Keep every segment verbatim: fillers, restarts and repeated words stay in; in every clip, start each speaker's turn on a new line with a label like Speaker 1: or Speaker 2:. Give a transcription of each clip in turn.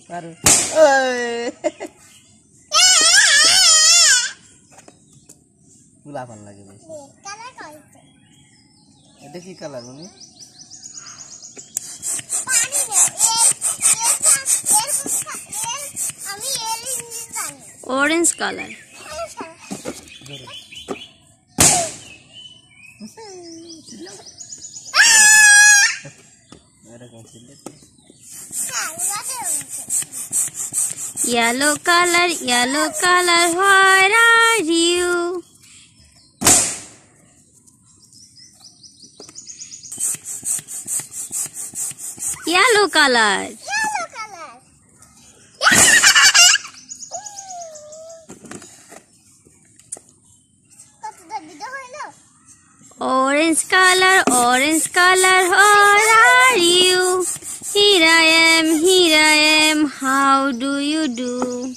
Speaker 1: Baru. Oi. Gula apa lagi nih?
Speaker 2: Kalar kau itu.
Speaker 1: Ada ki kalar ini?
Speaker 2: Pani deh. Ami ini pani.
Speaker 3: Orange color. Yellow color, yellow color, where are you? Yellow color.
Speaker 2: Yellow color.
Speaker 3: Orange color, orange color, where are you? Here I am, here I am, how do you do?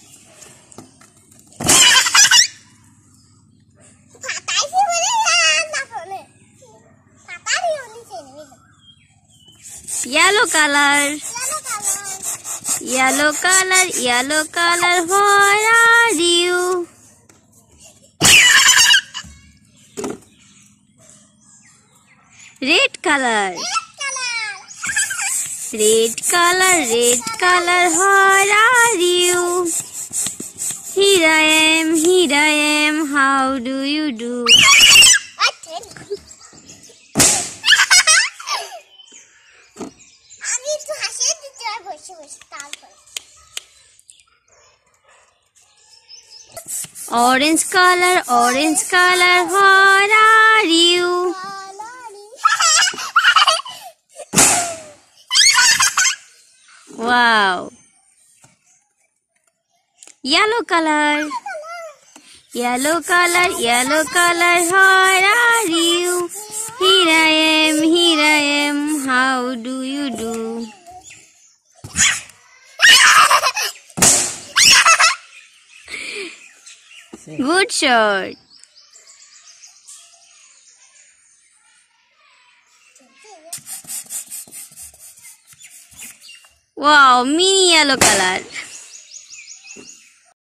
Speaker 3: Yellow color, yellow color, yellow color, where are you? Red color, red color, red color, where are you? Here I am, here I am, how do you do? Orange color, orange color, where are you? Wow. Yellow color, yellow color, yellow color, where are you? Here I am, here I am, how do you do? Good shot. Wow, mini yellow color.